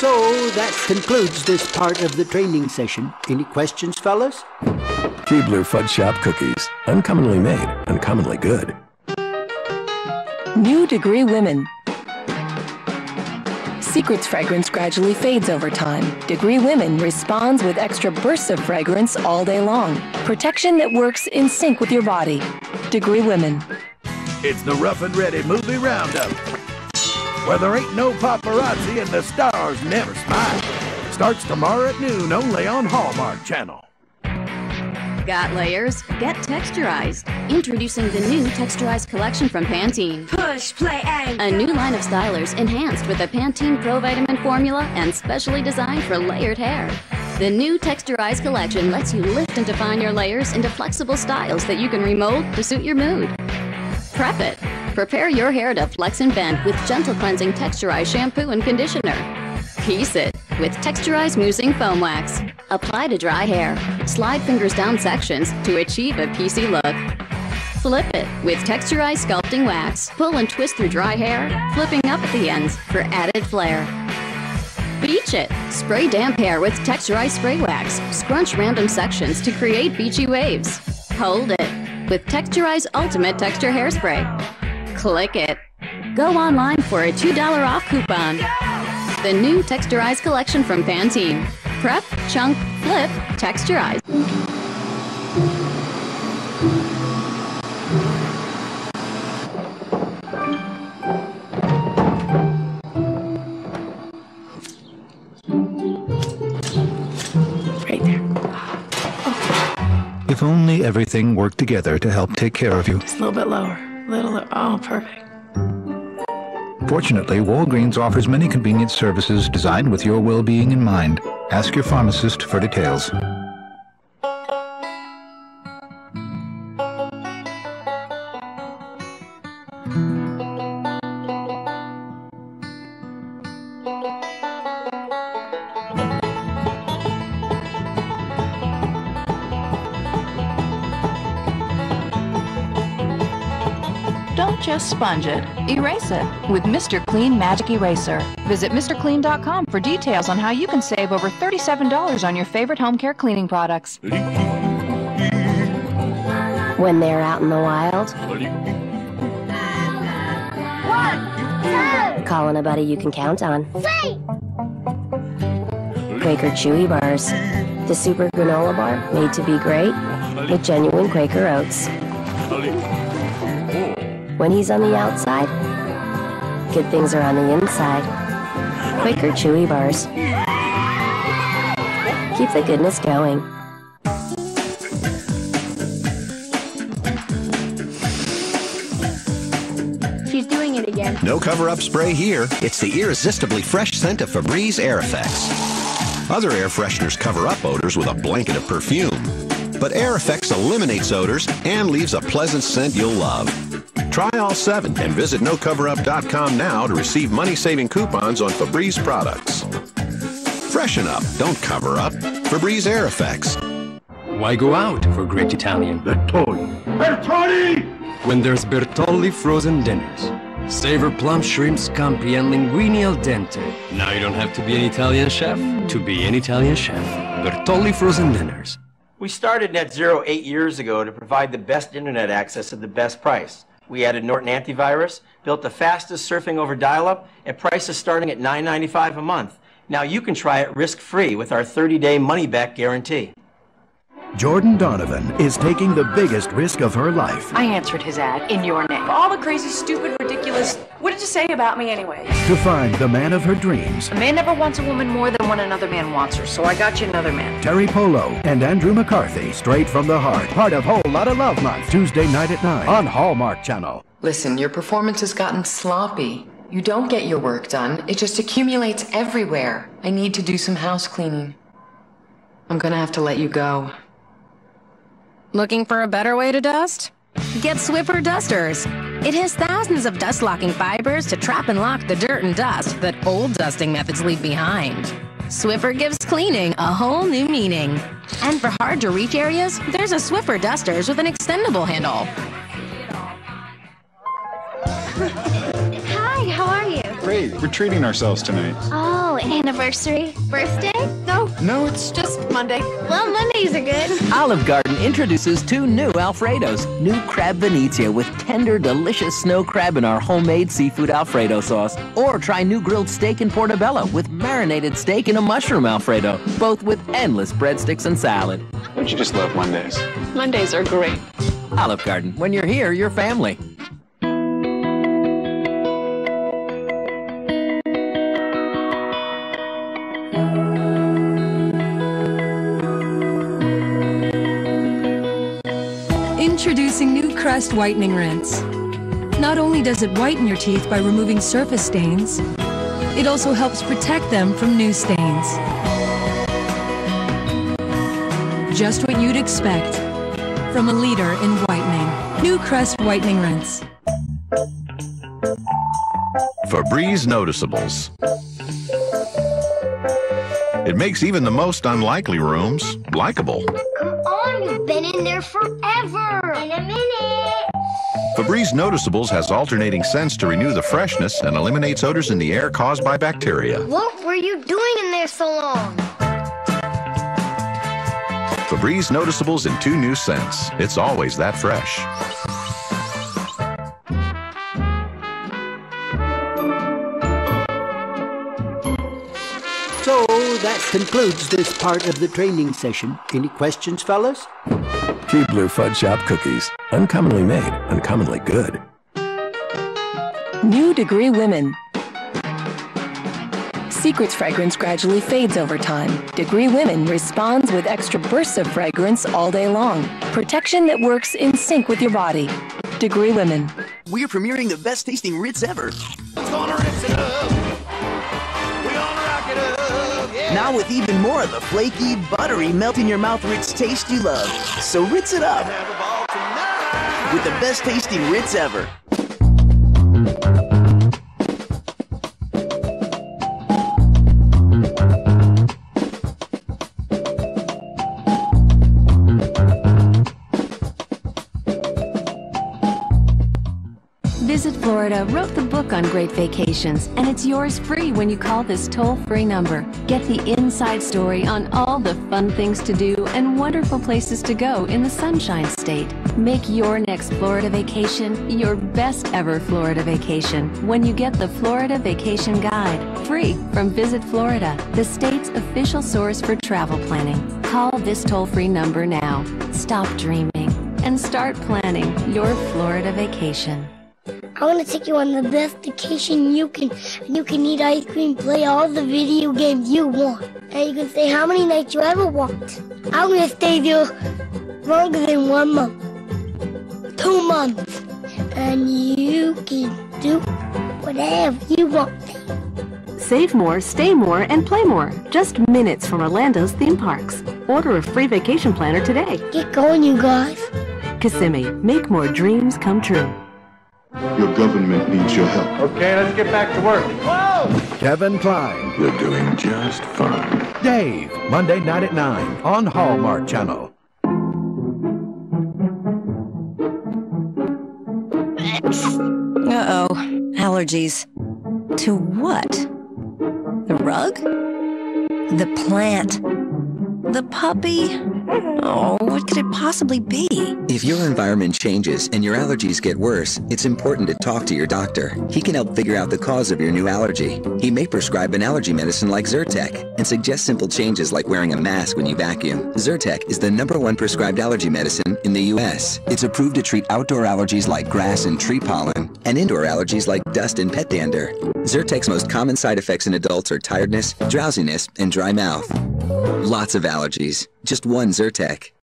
So that concludes this part of the training session. Any questions, fellas? Keebler Fudge Shop cookies. Uncommonly made, uncommonly good. New Degree Women. Secret's fragrance gradually fades over time. Degree Women responds with extra bursts of fragrance all day long. Protection that works in sync with your body. Degree Women. It's the Rough and Ready Movie Roundup, where there ain't no paparazzi and the stars never smile. Starts tomorrow at noon only on Hallmark Channel. Got layers? Get texturized. Introducing the new Texturized collection from Pantene. Push, play, aim. A new line of stylers enhanced with a Pantene Pro Vitamin formula and specially designed for layered hair. The new Texturized collection lets you lift and define your layers into flexible styles that you can remold to suit your mood. Prep it. Prepare your hair to flex and bend with gentle cleansing Texturized shampoo and conditioner. Piece it with Texturized Moussing Foam Wax. Apply to dry hair. Slide fingers down sections to achieve a piecey look. Flip it with Texturized Sculpting Wax. Pull and twist through dry hair, flipping up at the ends for added flair. Beach it. Spray damp hair with Texturized Spray Wax. Scrunch random sections to create beachy waves. Hold it with Texturized Ultimate Texture Hairspray. Click it. Go online for a $2 off coupon. The new Texturized collection from Pantene. Prep, chunk, flip, texturize. Right there. If only everything worked together to help take care of you. Just a little bit lower. Oh, perfect. Fortunately, Walgreens offers many convenient services designed with your well-being in mind. Ask your pharmacist for details. Don't just sponge it, erase it with Mr. Clean Magic Eraser. Visit MrClean.com for details on how you can save over $37 on your favorite home care cleaning products. When they're out in the wild, 1, 2, calling a buddy you can count on. 3. Quaker Chewy Bars, the super granola bar made to be great with genuine Quaker oats. When he's on the outside, good things are on the inside. Quaker Chewy Bars. Keep the goodness going. She's doing it again. No cover-up spray here. It's the irresistibly fresh scent of Febreze Air Effects. Other air fresheners cover up odors with a blanket of perfume. But Air Effects eliminates odors and leaves a pleasant scent you'll love. Try all 7 and visit NoCoverUp.com now to receive money-saving coupons on Febreze products. Freshen up, don't cover up. Febreze Air Effects. Why go out for great Italian? Bertolli! Bertolli! When there's Bertolli frozen dinners. Savor plum shrimp scampi and linguine al dente. Now you don't have to be an Italian chef to be an Italian chef. Bertolli frozen dinners. We started NetZero 8 years ago to provide the best internet access at the best price. We added Norton Antivirus, built the fastest surfing over dial-up, at prices starting at $9.95 a month. Now you can try it risk-free with our 30-day money-back guarantee. Jordan Donovan is taking the biggest risk of her life I answered his ad in your name. All the crazy, stupid, ridiculous. What did you say about me anyway? to find the man of her dreams. A man never wants a woman more than when another man wants her, so I got you another man. Terry Polo and Andrew McCarthy, straight from the heart. Part of Whole Lotta Love Month, Tuesday night at 9 on Hallmark Channel. Listen, your performance has gotten sloppy. You don't get your work done. It just accumulates everywhere. I need to do some house cleaning. I'm gonna have to let you go. Looking for a better way to dust? Get Swiffer Dusters. It has thousands of dust-locking fibers to trap and lock the dirt and dust that old dusting methods leave behind. Swiffer gives cleaning a whole new meaning. And for hard-to-reach areas, there's a Swiffer Dusters with an extendable handle. Hi, how are you? Great, we're treating ourselves tonight. Oh, Oh, anniversary? Birthday? No, it's just Monday. Well, Mondays are good. Olive Garden introduces 2 new Alfredos. New Crab Venezia with tender, delicious snow crab in our homemade seafood Alfredo sauce. Or try new grilled steak in portobello with marinated steak in a mushroom Alfredo. Both with endless breadsticks and salad. Don't you just love Mondays? Mondays are great. Olive Garden. When you're here, you're family. Introducing new Crest Whitening Rinse. Not only does it whiten your teeth by removing surface stains, it also helps protect them from new stains. Just what you'd expect from a leader in whitening. New Crest Whitening Rinse. Febreze Noticeables. It makes even the most unlikely rooms likable. Come on, you've been in there forever. In a minute. Febreze Noticeables has alternating scents to renew the freshness and eliminates odors in the air caused by bacteria. What were you doing in there so long? Febreze Noticeables in 2 new scents. It's always that fresh. So that concludes this part of the training session. Any questions, fellas? Keebler Fudge Shop cookies. Uncommonly made, uncommonly good. New Degree Women. Secrets fragrance gradually fades over time. Degree Women responds with extra bursts of fragrance all day long. Protection that works in sync with your body. Degree Women. We're premiering the best tasting Ritz ever. Gonna rinse it up. We gonna rock it up. Yeah. Now with even more of the flaky, buttery, melt-in-your-mouth Ritz taste you love. So Ritz it up with the best tasting Ritz ever. Visit Florida wrote the book on great vacations, and it's yours free when you call this toll-free number. Get the inside story on all the fun things to do and wonderful places to go in the Sunshine State. Make your next Florida vacation your best ever Florida vacation when you get the Florida Vacation Guide, free from Visit Florida, the state's official source for travel planning. Call this toll-free number now. Stop dreaming and start planning your Florida vacation. I want to take you on the best vacation you can. And you can eat ice cream, play all the video games you want. And you can stay how many nights you ever want. I'm going to stay there longer than 1 month. 2 months. And you can do whatever you want. Save more, stay more, and play more. Just minutes from Orlando's theme parks. Order a free vacation planner today. Get going, you guys. Kissimmee, make more dreams come true. Your government needs your help. Okay, let's get back to work. Whoa! Kevin Kline. You're doing just fine. Dave, Monday night at 9 on Hallmark Channel. Uh-oh. Allergies. To what? The rug? The plant? The puppy? Oh, what could it possibly be? If your environment changes and your allergies get worse, it's important to talk to your doctor. He can help figure out the cause of your new allergy. He may prescribe an allergy medicine like Zyrtec and suggest simple changes like wearing a mask when you vacuum. Zyrtec is the #1 prescribed allergy medicine in the U.S. It's approved to treat outdoor allergies like grass and tree pollen and indoor allergies like dust and pet dander. Zyrtec's most common side effects in adults are tiredness, drowsiness, and dry mouth. Lots of allergies. Just one Zyrtec.